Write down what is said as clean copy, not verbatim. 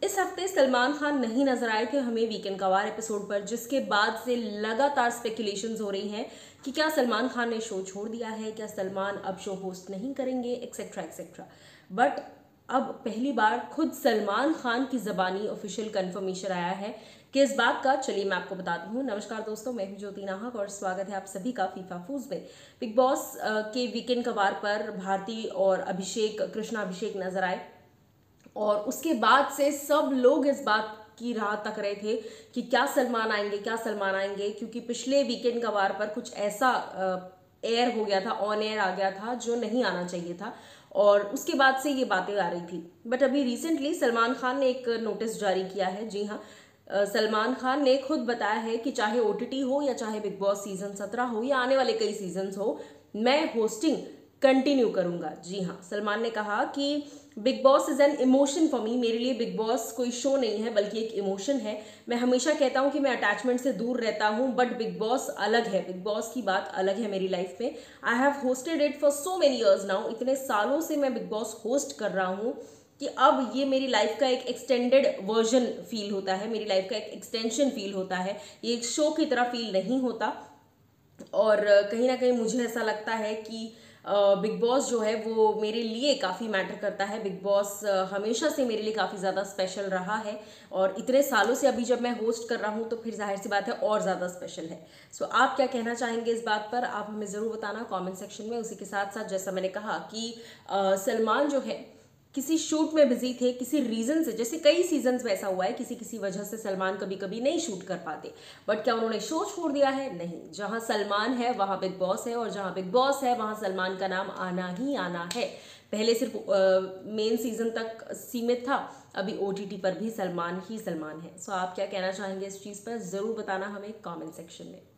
इस हफ्ते सलमान खान नहीं नजर आए थे हमें वीकेंड का वार एपिसोड पर, जिसके बाद से लगातार स्पेकुलेशंस हो रही हैं कि क्या सलमान खान ने शो छोड़ दिया है, क्या सलमान अब शो होस्ट नहीं करेंगे, एक्सेट्रा एक्सेट्रा। बट अब पहली बार खुद सलमान खान की जबानी ऑफिशियल कंफर्मेशन आया है कि इस बात का। चलिए मैं आपको बताती हूँ। नमस्कार दोस्तों, मैं हूं ज्योति नाहक और स्वागत है आप सभी का फीफा फूज में। बिग बॉस के वीकेंड कवार पर भारती और अभिषेक, कृष्णा अभिषेक नजर आए और उसके बाद से सब लोग इस बात की राह तक रहे थे कि क्या सलमान आएंगे, क्या सलमान आएंगे, क्योंकि पिछले वीकेंड का वार पर कुछ ऐसा एयर हो गया था, ऑन एयर आ गया था जो नहीं आना चाहिए था और उसके बाद से ये बातें आ रही थी। बट अभी रिसेंटली सलमान खान ने एक नोटिस जारी किया है। जी हाँ, सलमान खान ने खुद बताया है कि चाहे ओटीटी हो या चाहे बिग बॉस सीजन 17 हो या आने वाले कई सीजन हो, मैं होस्टिंग कंटिन्यू करूंगा। जी हाँ, सलमान ने कहा कि Bigg Boss is an emotion for me. मेरे लिए बिग बॉस कोई शो नहीं है बल्कि एक इमोशन है। मैं हमेशा कहता हूं कि मैं अटैचमेंट से दूर रहता हूं, बट बिग बॉस अलग है, बिग बॉस की बात अलग है मेरी लाइफ में। I have hosted it for so many years now. इतने सालों से मैं बिग बॉस होस्ट कर रहा हूं कि अब ये मेरी लाइफ का एक एक्सटेंडेड वर्जन फील होता है, मेरी लाइफ का एक एक्सटेंशन फील होता है। ये एक शो की तरह फील नहीं होता और कहीं ना कहीं मुझे ऐसा लगता है कि बिग बॉस जो है वो मेरे लिए काफ़ी मैटर करता है। बिग बॉस हमेशा से मेरे लिए काफ़ी ज़्यादा स्पेशल रहा है और इतने सालों से अभी जब मैं होस्ट कर रहा हूँ तो फिर जाहिर सी बात है और ज़्यादा स्पेशल है। सो आप क्या कहना चाहेंगे इस बात पर, आप हमें ज़रूर बताना कमेंट सेक्शन में। उसी के साथ साथ जैसा मैंने कहा कि सलमान जो है किसी शूट में बिजी थे, किसी रीजन से, जैसे कई सीजन्स में ऐसा हुआ है किसी किसी वजह से सलमान कभी कभी नहीं शूट कर पाते। बट क्या उन्होंने शो छोड़ दिया है? नहीं। जहां सलमान है वहां बिग बॉस है और जहां बिग बॉस है वहां सलमान का नाम आना ही आना है। पहले सिर्फ मेन सीजन तक सीमित था, अभी ओटीटी पर भी सलमान ही सलमान है। सो आप क्या कहना चाहेंगे इस चीज पर, जरूर बताना हमें कॉमेंट सेक्शन में।